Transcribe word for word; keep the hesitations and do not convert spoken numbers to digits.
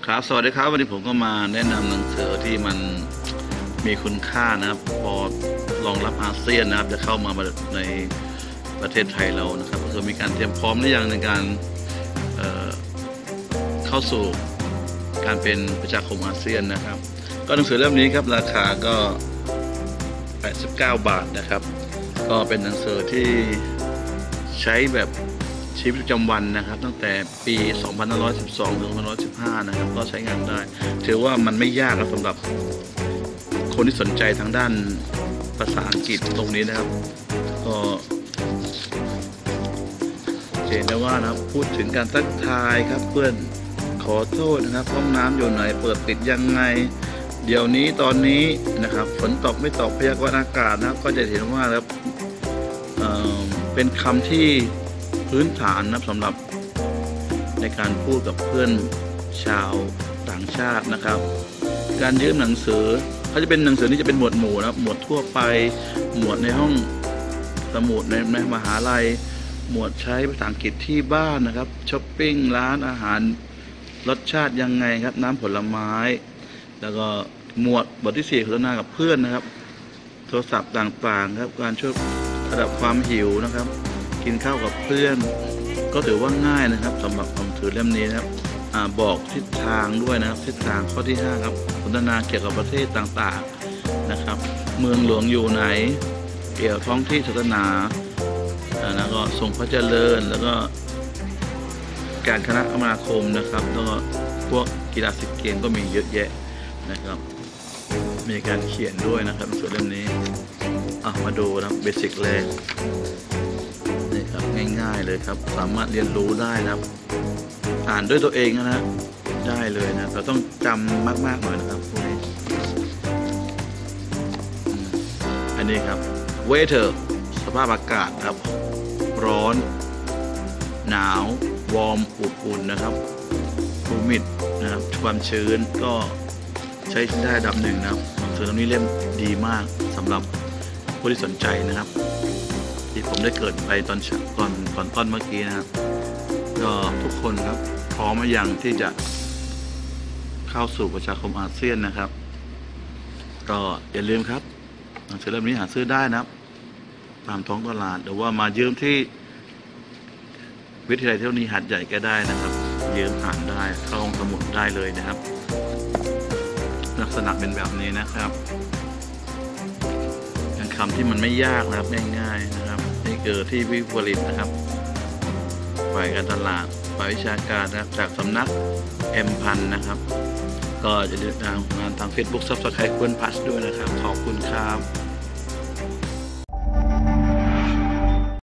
ครับสวัสดีครับวันนี้ผมก็มาแนะนำหนังสือที่มันมีคุณค่านะครับพอรองรับอาเซียนนะครับจะเข้ามาในประเทศไทยเรานะครับก็คือมีการเตรียมพร้อมหรือยังในการเเข้าสู่การเป็นประชาคมอาเซียนนะครับก็หนังสือเล่มนี้ครับราคาก็แปดสิบเก้าบาทนะครับก็เป็นหนังสือที่ใช้แบบชีวิตประจำวันนะครับตั้งแต่ปี สองพันห้าร้อยสิบสอง ถึง สองพันห้าร้อยสิบห้า นะครับก็ใช้งานได้ถือว่ามันไม่ยากสำหรับคนที่สนใจทางด้านภาษาอังกฤษตรงนี้นะครับก็เห็นได้ว่านะพูดถึงการทักทายครับเพื่อนขอโทษนะครับห้องน้ำอยู่ไหนเปิดปิดยังไงเดี๋ยวนี้ตอนนี้นะครับฝนตกไม่ตกพยากรณ์อากาศนะครับก็จะเห็นว่าแล้วเอ่อเป็นคำที่พื้นฐานนะสำหรับในการพูดกับเพื่อนชาวต่างชาตินะครับการยืมหนังสือเขาจะเป็นหนังสือที่จะเป็นหมวดหมู่นะหมวดทั่วไปหมวดในห้องสมุดในในมหาลัยหมวดใช้ภาษาอังกฤษที่บ้านนะครับช้อปปิ้งร้านอาหารรสชาติยังไงครับน้ำผลไม้แล้วก็หมวดบทที่สี่สนทนากับเพื่อนนะครับโทรศัพท์ต่างๆครับการช่วยระดับความหิวนะครับกินข้าวกับเพื่อนก็ถือว่าง่ายนะครับสำหรับหนังสือเล่มนี้นะครับอบอกทิศทางด้วยนะครับทิศทางข้อที่ห้าครับสนทนาเกี่ยวกับประเทศต่างๆนะครับเมืองหลวงอยู่ไหนเกี่ยวท้องที่ศาสนาแล้วก็ทรงพระเจริญแล้วก็การคณะกรรมคมนะครับแล้วก็พวกกีฬาซีเกมก็มีเยอะแยะนะครับมีการเขียนด้วยนะครับหนังสือเล่มนี้อ่ะมาดูนะเบสิกแรกนี่ครับง่ายๆเลยครับสามารถเรียนรู้ได้นะครับอ่านด้วยตัวเองนะได้เลยนะเราต้องจำมากๆหน่อยนะครับพวกนี้อันนี้ครับ weather สภาพอากาศครับร้อนหนาววอร์มอบอุ่นนะครับhumidนะครับความชื้นก็ใช้ได้ระดับหนึ่งนะครับหนังสือเล่มนี้เล่มดีมากสำหรับผู้ที่สนใจนะครับที่ผมได้เกิดไปตอนตอนตอนต้นเมื่อกี้นะครับก็ทุกคนครับพร้อมมาอย่างที่จะเข้าสู่ประชาคมอาเซียนนะครับก็อย่าลืมครับหนังสือเล่มนี้หาซื้อได้นะครับตามท้องตลาดหรือว่ามายืมที่วิทยาลัยเทคโนโลยีหาดใหญ่ก็ได้นะครับยืมอ่านได้เข้าห้องสมุดได้เลยนะครับลักษณะเป็นแบบนี้นะครับเป็นคำที่มันไม่ยากนะครับง่ายๆนะครับนี่คือที่วิผลิตนะครับฝ่ายการตลาดฝ่ายวิชาการนะครับจากสำนักเอ็มพันนะครับก็จะติดตามงานทาง Facebook Subscribe เพื่อนพัชด้วยนะครับขอบคุณครับ